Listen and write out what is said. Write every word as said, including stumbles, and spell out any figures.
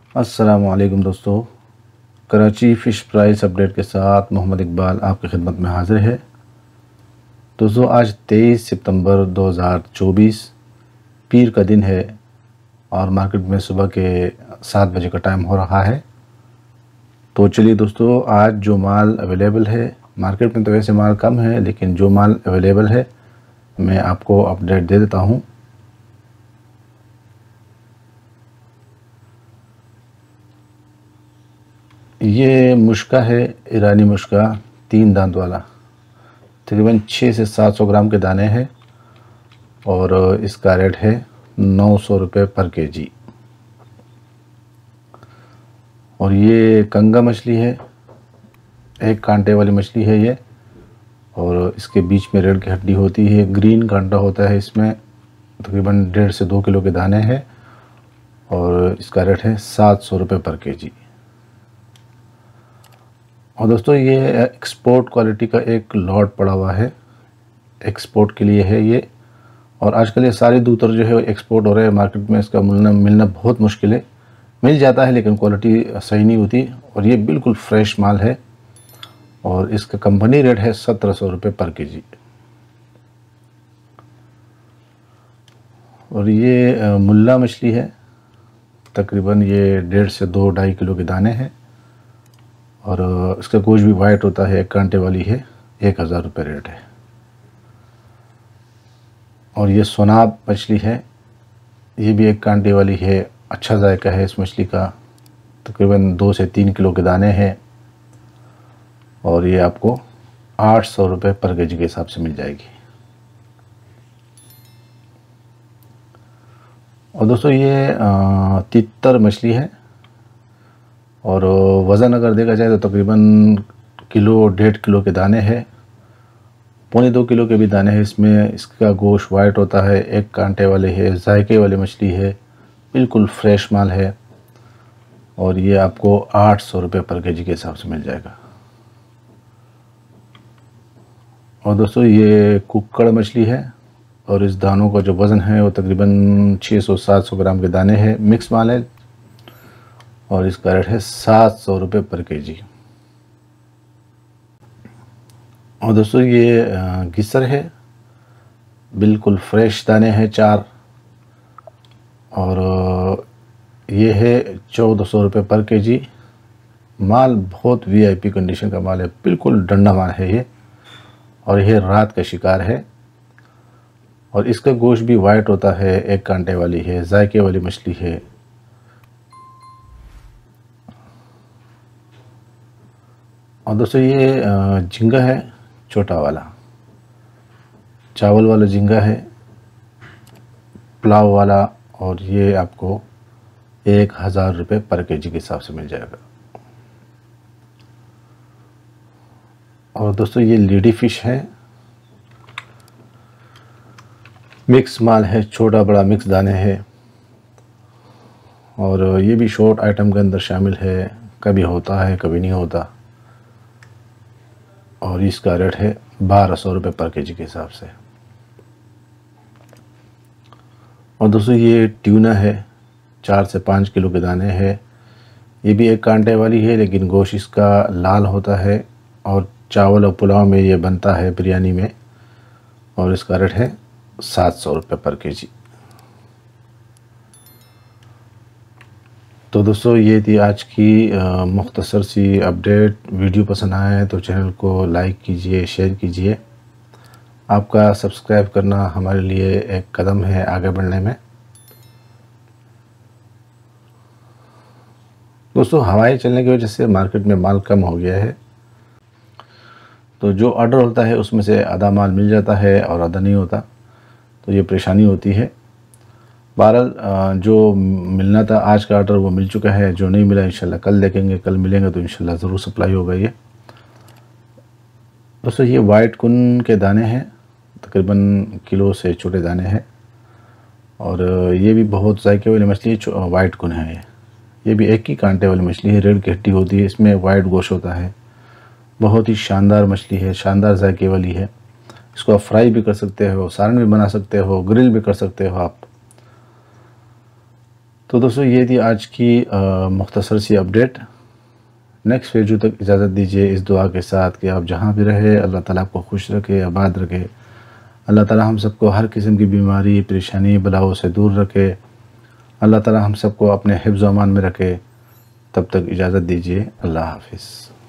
अस्सलामुअलैकुम दोस्तों, Karachi fish price update के साथ मोहम्मद इकबाल आपकी खिदमत में हाज़िर है। दोस्तों, आज तेईस सितंबर दो हज़ार चौबीस पीर का दिन है और मार्केट में सुबह के सात बजे का टाइम हो रहा है। तो चलिए दोस्तों, आज जो माल अवेलेबल है मार्केट में, तो वैसे माल कम है, लेकिन जो माल अवेलेबल है मैं आपको अपडेट दे देता हूँ। ये मुश्का है, ईरानी मुश्का, तीन दांत वाला, तकरीबन छः से सात सौ ग्राम के दाने हैं और इसका रेट है नौ सौ रुपये पर केजी। और ये कंगा मछली है, एक कांटे वाली मछली है ये, और इसके बीच में रेड की हड्डी होती है, ग्रीन कांटा होता है इसमें। तकरीबन डेढ़ से दो किलो के दाने हैं और इसका रेट है सात सौ रुपये पर केजी। और दोस्तों, ये एक्सपोर्ट क्वालिटी का एक लॉट पड़ा हुआ है, एक्सपोर्ट के लिए है ये। और आजकल ये सारे दूतर जो है एक्सपोर्ट हो रहे हैं मार्केट में, इसका मिलना मिलना बहुत मुश्किल है। मिल जाता है लेकिन क्वालिटी सही नहीं होती। और ये बिल्कुल फ्रेश माल है और इसका कंपनी रेट है सत्रह सौ रुपये पर केजी। और ये मुल्ला मछली है, तकरीबन ये डेढ़ से दो ढाई किलो के दाने हैं और इसका गोश्त भी वाइट होता है, एक कांटे वाली है, एक हज़ार रुपये रेट है। और ये सोनाब मछली है, ये भी एक कांटे वाली है, अच्छा जायका है इस मछली का, तकरीबन दो से तीन किलो के दाने हैं और ये आपको आठ सौ रुपये पर केजी के हिसाब से मिल जाएगी। और दोस्तों, ये तितर मछली है और वज़न अगर देखा जाए तो तकरीबन किलो डेढ़ किलो के दाने हैं, पौने दो किलो के भी दाने हैं इसमें। इसका गोश्त वाइट होता है, एक कांटे वाले है, जायके वाली मछली है, बिल्कुल फ्रेश माल है और ये आपको आठ सौ रुपये पर केजी के हिसाब से मिल जाएगा। और दोस्तों, ये कुक्कड़ मछली है और इस दानों का जो वज़न है वो तकरीबन छः सौ सात सौ ग्राम के दाने हैं, मिक्स माल है और इसका रेट है सात सौ रुपये पर केजी। और दोस्तों, ये गिसर है, बिल्कुल फ्रेश दाने हैं चार, और ये है चौदह सौ रुपये पर केजी। माल बहुत वीआईपी कंडीशन का माल है, बिल्कुल डंडा माल है ये, और यह रात का शिकार है और इसका गोश्त भी वाइट होता है, एक कांटे वाली है, जायके वाली मछली है। और दोस्तों, ये झींगा है, छोटा वाला, चावल वाला झींगा है, पुलाव वाला, और ये आपको एक हज़ार रुपये पर केजी के हिसाब से मिल जाएगा। और दोस्तों, ये लेडी फिश है, मिक्स माल है, छोटा बड़ा मिक्स दाने है और ये भी शॉर्ट आइटम के अंदर शामिल है, कभी होता है कभी नहीं होता। और इसका रेट है बारह सौ रुपये पर केजी के हिसाब से। और दोस्तों, ये ट्यूना है, चार से पाँच किलो के दाने हैं, ये भी एक कांटे वाली है लेकिन गोश्त इसका लाल होता है और चावल और पुलाव में ये बनता है, बिरयानी में, और इसका रेट है सात सौ रुपये पर केजी। तो दोस्तों, ये थी आज की मुख्तसर सी अपडेट। वीडियो पसंद आया है तो चैनल को लाइक कीजिए, शेयर कीजिए। आपका सब्सक्राइब करना हमारे लिए एक कदम है आगे बढ़ने में। दोस्तों, हवाएं चलने की वजह से मार्केट में माल कम हो गया है, तो जो ऑर्डर होता है उसमें से आधा माल मिल जाता है और आधा नहीं होता, तो ये परेशानी होती है। बहरहाल, जो मिलना था आज का ऑर्डर वो मिल चुका है, जो नहीं मिला इंशाल्लाह कल देखेंगे, कल मिलेंगे तो इंशाल्लाह ज़रूर सप्लाई होगा ये। दोस्तों, ये वाइट कुन के दाने हैं, तकरीबन किलो से छोटे दाने हैं और ये भी बहुत जायके वाली मछली है, वाइट कुन है ये ये भी एक ही कांटे वाली मछली है, रेड की हड्डी होती है, इसमें वाइट गोश्त होता है, बहुत ही शानदार मछली है, शानदार जायके वाली है। इसको आप फ्राई भी कर सकते हो, सालन भी बना सकते हो, ग्रिल भी कर सकते हो आप। तो दोस्तों ये थी आज की मुख्तसर सी अपडेट। नेक्स्ट वीडियो तक इजाज़त दीजिए इस दुआ के साथ कि आप जहाँ भी रहे अल्लाह ताला आपको खुश रखे, आबाद रखे। अल्लाह ताला हम सबको हर किस्म की बीमारी, परेशानी, बलाओं से दूर रखे। अल्लाह ताला हम सबको अपने हिफ्ज़-ओ-अमान में रखे। तब तक इजाज़त दीजिए। अल्लाह हाफ़िज़।